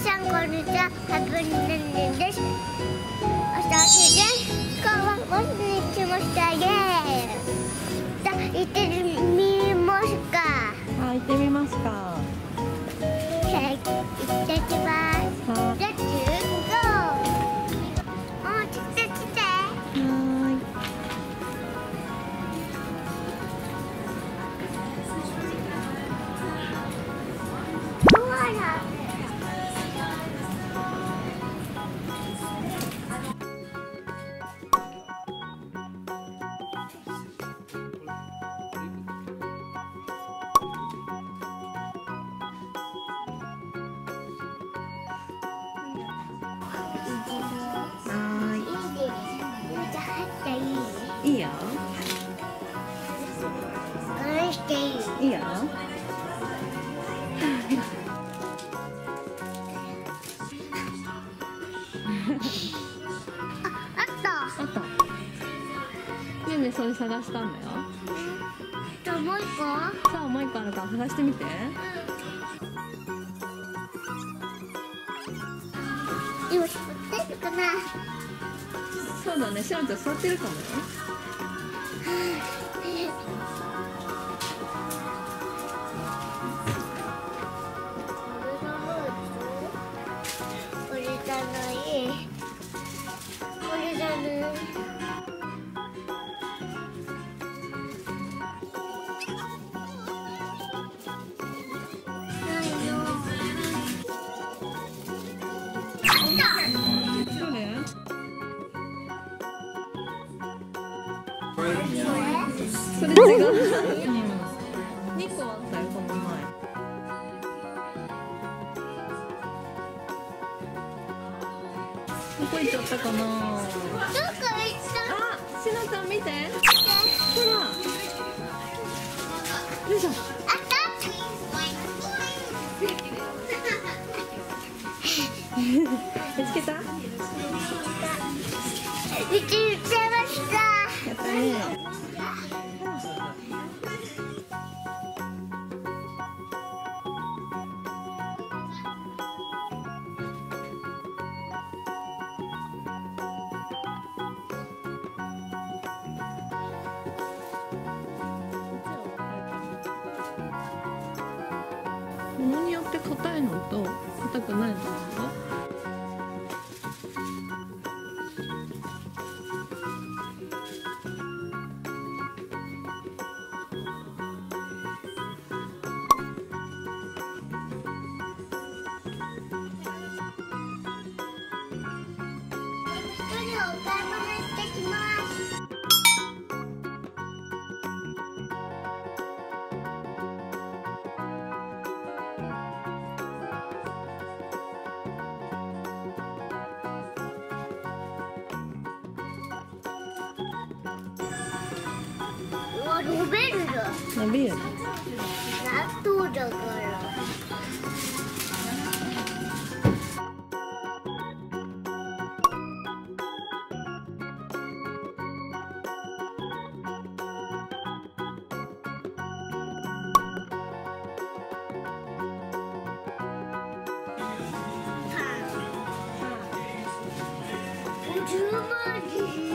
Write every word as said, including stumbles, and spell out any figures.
さんこんにちは、ハブンネンです。私です。今日はボスに来ましたイエーイ。じゃあ行ってみますか。 あ、行ってみますか。 じゃあ行ってきます。レッツゴー。おー、来て来て。 はーい。 うわら。 いいよ。 これしていい。 いいよ。 あった。 あった。ねえねえ、それ探したんだよ。 じゃあもう一個。 さあ、もう一個あるから探してみて。 今座ってるかな。 そうだね、しのちゃん座ってるかもよ。 これじゃない。これじゃない。ないよ。あった。 どれ？それ違う。二個あったよ、この前。どこ行っちゃったかな。 どこ行った？ あ、しのちゃん見て。ほら。よいしょ。 あった。 見つけた？ 見つけました。 やったね。ものによって硬いのと硬くないのがある。 一人お買い物行ってきます。うわ、伸びるよ。 伸びる。 納豆だから。十万